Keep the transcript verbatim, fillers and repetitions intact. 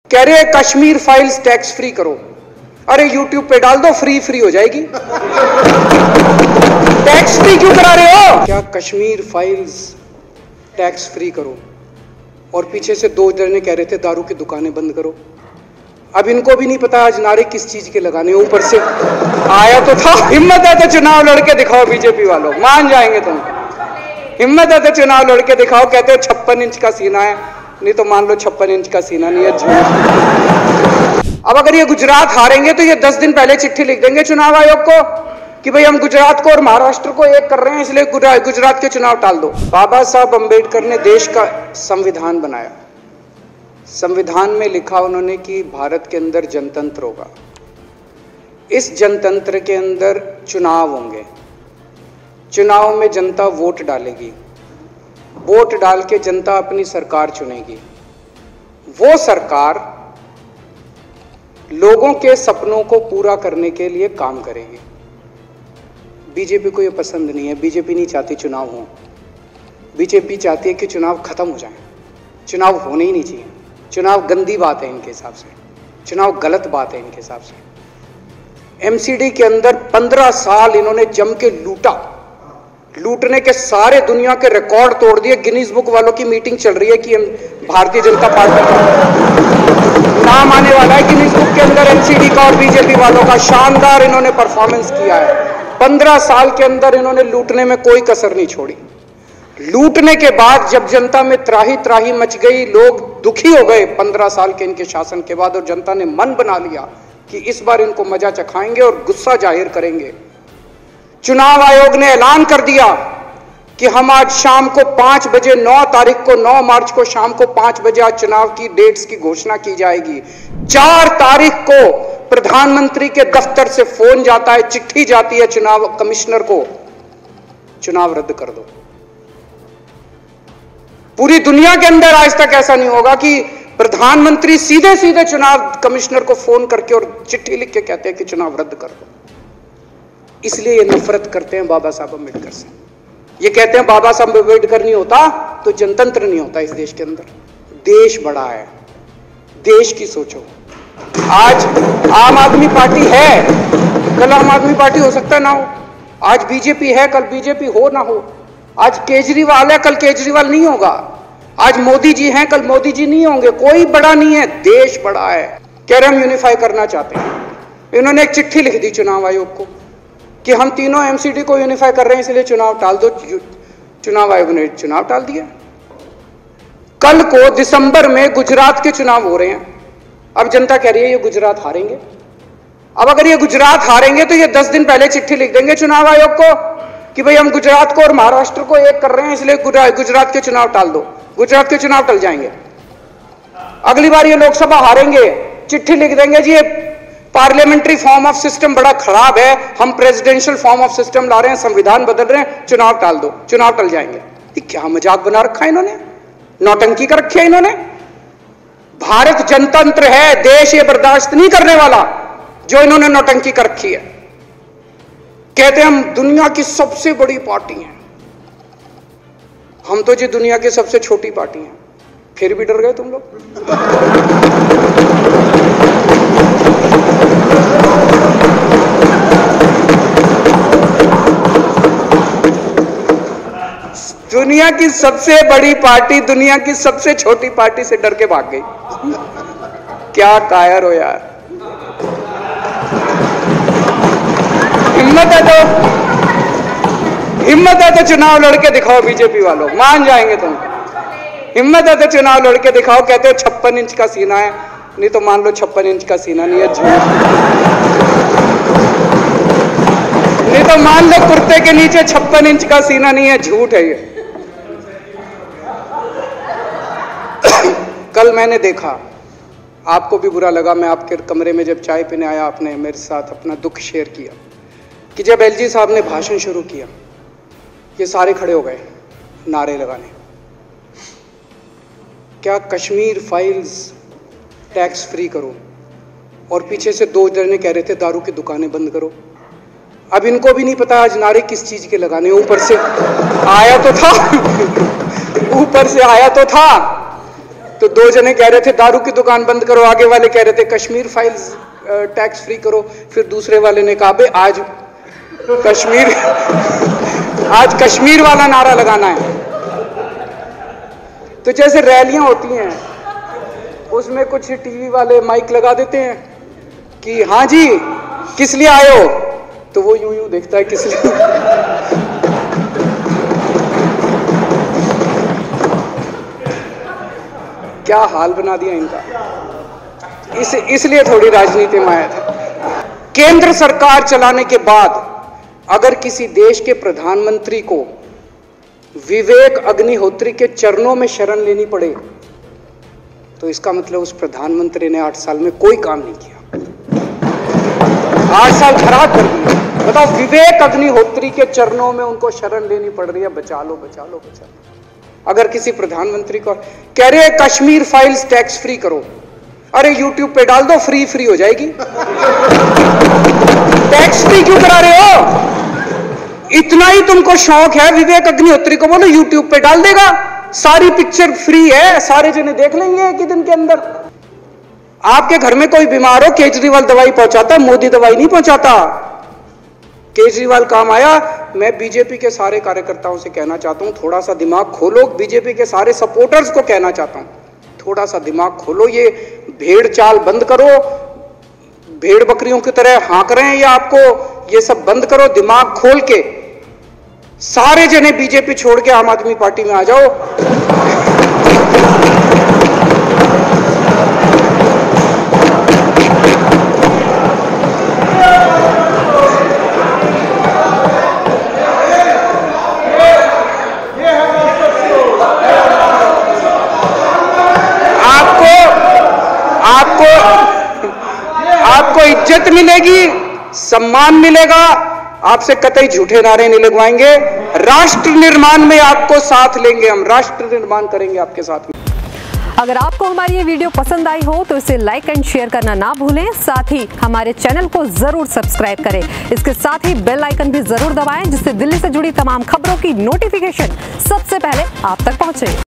कह रहे हैं कश्मीर फाइल्स टैक्स फ्री करो। अरे यूट्यूब पे डाल दो, फ्री फ्री हो जाएगी। टैक्स फ्री क्यों करा रहे हो? क्या कश्मीर फाइल्स टैक्स फ्री करो, और पीछे से दो जने कह रहे थे दारू की दुकानें बंद करो। अब इनको भी नहीं पता आज नारे किस चीज के लगाने। ऊपर से आया तो था, हिम्मत है तो चुनाव लड़के दिखाओ बीजेपी वालों, मान जाएंगे तुम। हिम्मत है तो चुनाव लड़के दिखाओ। कहते हो छप्पन इंच का सीना है, नहीं तो मान लो छप्पन इंच का सीना नहीं है, झूठ। अब अगर ये गुजरात हारेंगे तो ये दस दिन पहले चिट्ठी लिख देंगे चुनाव आयोग को कि भाई हम गुजरात को और महाराष्ट्र को एक कर रहे हैं, इसलिए गुजरात के चुनाव टाल दो। बाबा साहब अंबेडकर ने देश का संविधान बनाया। संविधान में लिखा उन्होंने कि भारत के अंदर जनतंत्र होगा। इस जनतंत्र के अंदर चुनाव होंगे। चुनाव में जनता वोट डालेगी, वोट डाल के जनता अपनी सरकार चुनेगी। वो सरकार लोगों के सपनों को पूरा करने के लिए काम करेगी। बीजेपी को ये पसंद नहीं है। बीजेपी नहीं चाहती चुनाव हो। बीजेपी चाहती है कि चुनाव खत्म हो जाए। चुनाव होने ही नहीं चाहिए। चुनाव गंदी बात है इनके हिसाब से, चुनाव गलत बात है इनके हिसाब से। एमसीडी के अंदर पंद्रह साल इन्होंने जम के लूटा। लूटने के सारे दुनिया के रिकॉर्ड तोड़ दिए। गिनीज बुक वालों की मीटिंग चल रही है कि भारतीय जनता पार्टी का नाम आने वाला है गिनीज बुक के अंदर एमसीडी का और बीजेपी वालों का। शानदार इन्होंने परफॉर्मेंस किया है। पंद्रह साल के अंदर इन्होंने लूटने में कोई कसर नहीं छोड़ी। लूटने के बाद जब जनता में त्राही त्राही मच गई, लोग दुखी हो गए पंद्रह साल के इनके शासन के बाद, और जनता ने मन बना लिया कि इस बार इनको मजा चखाएंगे और गुस्सा जाहिर करेंगे। चुनाव आयोग ने ऐलान कर दिया कि हम आज शाम को पांच बजे नौ तारीख को नौ मार्च को शाम को पांच बजे आज चुनाव की डेट्स की घोषणा की जाएगी। चार तारीख को प्रधानमंत्री के दफ्तर से फोन जाता है, चिट्ठी जाती है चुनाव कमिश्नर को, चुनाव रद्द कर दो। पूरी दुनिया के अंदर आज तक ऐसा नहीं होगा कि प्रधानमंत्री सीधे सीधे चुनाव कमिश्नर को फोन करके और चिट्ठी लिख के कहते हैं कि चुनाव रद्द कर दो। इसलिए ये नफरत करते हैं बाबा साहब अम्बेडकर से। ये कहते हैं बाबा साहब अम्बेडकर नहीं होता तो जनतंत्र नहीं होता इस देश के अंदर। देश बड़ा है, देश की सोचो। आज आम आदमी पार्टी है, कल आम आदमी पार्टी हो सकता है ना हो। आज बीजेपी है, कल बीजेपी हो ना हो। आज केजरीवाल है, कल केजरीवाल नहीं होगा। आज मोदी जी हैं, कल मोदी जी नहीं होंगे। कोई बड़ा नहीं है, देश बड़ा है। कह रहे हम यूनिफाई करना चाहते हैं। इन्होंने एक चिट्ठी लिख दी चुनाव आयोग को कि हम तीनों एमसीडी को यूनिफाई कर रहे हैं, इसलिए चुनाव टाल दो। चुनाव आयोग ने चुनाव टाल दिया। कल को दिसंबर में गुजरात के चुनाव हो रहे हैं। अब जनता कह रही है ये गुजरात हारेंगे। अब अगर ये गुजरात हारेंगे तो ये दस दिन पहले चिट्ठी लिख देंगे चुनाव आयोग को कि भाई हम गुजरात को और महाराष्ट्र को एक कर रहे हैं, इसलिए गुजरात के चुनाव टाल दो। गुजरात के चुनाव टल जाएंगे। अगली बार ये लोकसभा हारेंगे, चिट्ठी लिख देंगे जी ये पार्लियामेंट्री फॉर्म ऑफ सिस्टम बड़ा खराब है, हम प्रेसिडेंशियल फॉर्म ऑफ सिस्टम ला रहे हैं, संविधान बदल रहे हैं, चुनाव टाल दो। चुनाव टल जाएंगे। ये क्या मजाक बना रखा है इन्होंने, नौटंकी कर रखी है इन्होंने। भारत जनतंत्र है, देश ये बर्दाश्त नहीं करने वाला जो इन्होंने नौटंकी कर रखी है। कहते हैं हम दुनिया की सबसे बड़ी पार्टी हैं। हम तो जी दुनिया की सबसे छोटी पार्टी हैं। फिर भी डर गए तुम लोग। दुनिया की सबसे बड़ी पार्टी दुनिया की सबसे छोटी पार्टी से डर के भाग गई। क्या कायर हो यार। हिम्मत है तो हिम्मत है तो चुनाव लड़के दिखाओ बीजेपी वालों, मान जाएंगे तुम। हिम्मत है तो चुनाव लड़के दिखाओ। कहते हो छप्पन इंच का सीना है, नहीं तो मान लो छप्पन इंच का सीना नहीं है, झूठ। नहीं तो मान लो कुर्ते के नीचे छप्पन इंच का सीना नहीं है, झूठ है ये। कल मैंने देखा, आपको भी बुरा लगा, मैं आपके कमरे में जब चाय पीने आया, आपने मेरे साथ अपना दुख शेयर किया कि जब एलजी साहब ने भाषण शुरू किया, ये सारे खड़े हो गए नारे लगाने। क्या कश्मीर फाइल्स टैक्स फ्री करो, और पीछे से दो जने कह रहे थे दारू की दुकानें बंद करो। अब इनको भी नहीं पता आज नारे किस चीज के लगाने। ऊपर से आया तो था ऊपर से आया तो था तो दो जने कह रहे थे दारू की दुकान बंद करो, आगे वाले कह रहे थे कश्मीर फाइल्स टैक्स फ्री करो, फिर दूसरे वाले ने कहा भाई आज कश्मीर आज कश्मीर वाला नारा लगाना है। तो जैसे रैलियां होती हैं उसमें कुछ टीवी वाले माइक लगा देते हैं कि हाँ जी किस लिए आए हो, तो वो यूं यूं देखता है किस लिए। क्या हाल बना दिया इनका। इस इसलिए थोड़ी राजनीति में आया था। केंद्र सरकार चलाने के बाद अगर किसी देश के प्रधानमंत्री को विवेक अग्निहोत्री के चरणों में शरण लेनी पड़े तो इसका मतलब उस प्रधानमंत्री ने आठ साल में कोई काम नहीं किया, आठ साल खराब कर दिए। बताओ, विवेक अग्निहोत्री के चरणों में उनको शरण लेनी पड़ रही है, बचा लो बचा लो बचा लो। अगर किसी प्रधानमंत्री को कह रहे हैं कश्मीर फाइल्स टैक्स फ्री करो, अरे यूट्यूब पे डाल दो फ्री फ्री हो जाएगी। टैक्स फ्री क्यों करा रहे हो? इतना ही तुमको शौक है, विवेक अग्निहोत्री को बोलो यूट्यूब पे डाल देगा, सारी पिक्चर फ्री है, सारे जने देख लेंगे एक ही दिन के अंदर। आपके घर में कोई बीमार हो, केजरीवाल दवाई पहुंचाता, मोदी दवाई नहीं पहुंचाता। केजरीवाल काम आया। मैं बीजेपी के सारे कार्यकर्ताओं से कहना चाहता हूं थोड़ा सा दिमाग खोलो, बीजेपी के सारे सपोर्टर्स को कहना चाहता हूं थोड़ा सा दिमाग खोलो, ये भेड़ चाल बंद करो, भेड़ बकरियों की तरह हाँक रहे हैं ये आपको, ये सब बंद करो, दिमाग खोल के सारे जने बीजेपी छोड़ के आम आदमी पार्टी में आ जाओ। आपको इज्जत मिलेगी, सम्मान मिलेगा, आपसे कतई झूठे नारे नहीं लगवाएंगे। राष्ट्र निर्माण में आपको साथ लेंगे, हम राष्ट्र निर्माण करेंगे आपके साथ में। अगर आपको हमारी ये वीडियो पसंद आई हो तो इसे लाइक एंड शेयर करना ना भूलें, साथ ही हमारे चैनल को जरूर सब्सक्राइब करें। इसके साथ ही बेल आइकन भी जरूर दबाएं जिससे दिल्ली से जुड़ी तमाम खबरों की नोटिफिकेशन सबसे पहले आप तक पहुंचे।